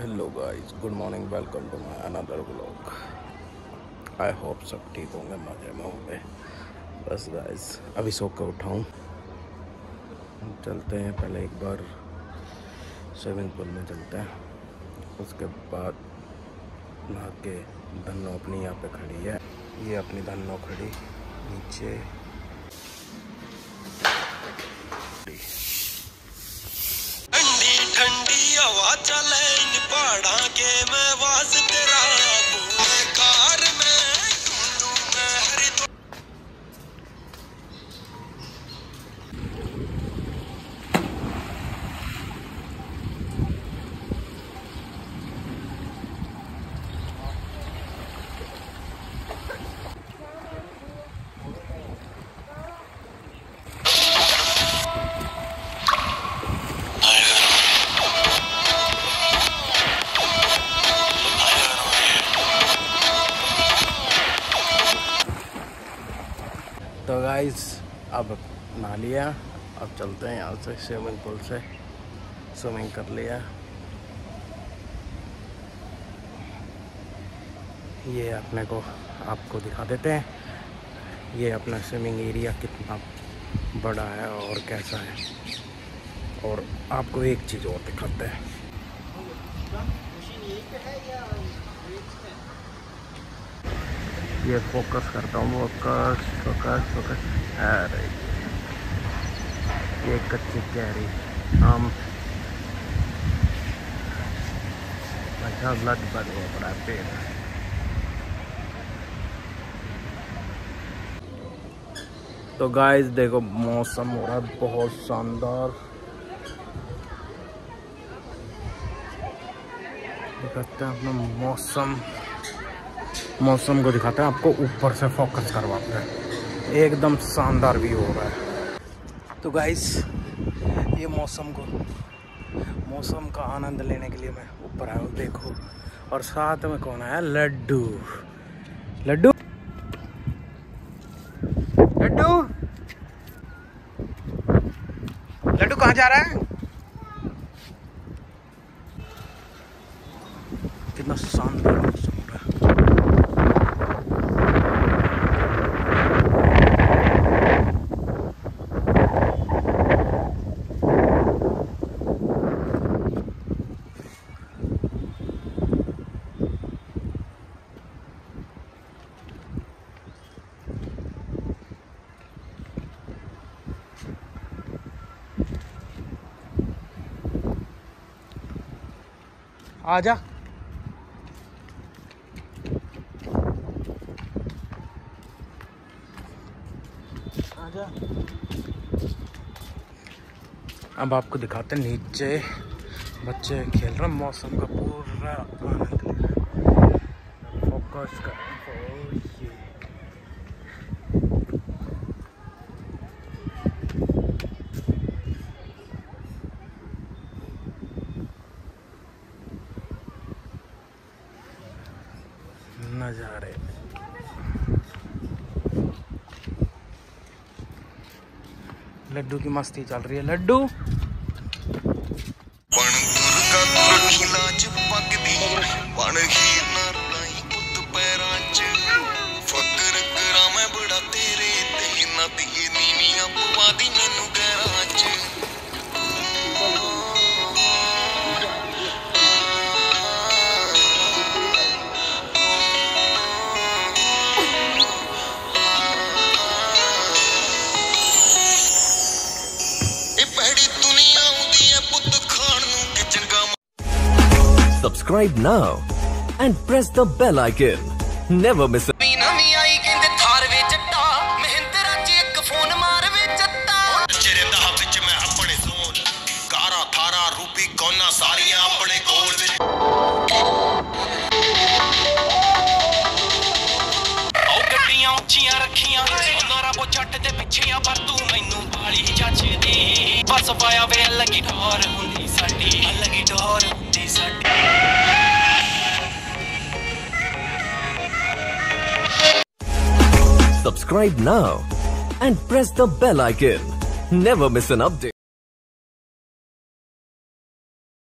Hello guys, good morning, welcome to my another vlog. I hope सब ठीक होंगे, मजे में होंगे। बस गाइस अभी सो के उठा हूँ, चलते हैं पहले एक बार स्विमिंग पूल में चलते हैं। उसके बाद नहा के धन्नो अपनी यहाँ पे खड़ी है, ये अपनी धन्नो खड़ी नीचे। ठंडी हवा चले इन पहाड़ा के, मैं वास तेरा कार में तो गाइस अब नहा लिया, अब चलते हैं यहाँ से स्विमिंग पूल से। स्विमिंग कर लिया, ये अपने को आपको दिखा देते हैं ये अपना स्विमिंग एरिया कितना बड़ा है और कैसा है। और आपको एक चीज़ और दिखाते हैं, ये फोकस करता हूँ, फोकस फोकस फोकस। अरे ये कच्ची कैरी आम अच्छा लगभग वो बड़ा पेड़ है। तो गाइस देखो, मौसम हो रहा है बहुत शानदार। दिखाते हैं अपना मौसम को दिखाते हैं आपको, ऊपर से फोकस करवाते हैं, एकदम शानदार व्यू हो रहा है। तो गाइस ये मौसम का आनंद लेने के लिए मैं ऊपर आया हूँ, देखो। और साथ में कौन आया? लड्डू। लड्डू लड्डू लड्डू कहाँ जा रहा है? कितना शानदार मौसम हो रहा है। आजा। आजा। अब आपको दिखाते हैं नीचे बच्चे खेल रहे हैं, मौसम का पूरा आनंद ले रहे हैं। फोकस कर नजारे। लड्डू की मस्ती चल रही है। Laddu Subscribe now and press the bell icon. Never miss a रखियां वो जट दे पिछे पर तू मैनू बाली जचदी। बस पाया वे लगी ठोर हुंदी साडी, लगी ठोर हुंदी साडी। Subscribe now and press the bell icon. Never miss an update.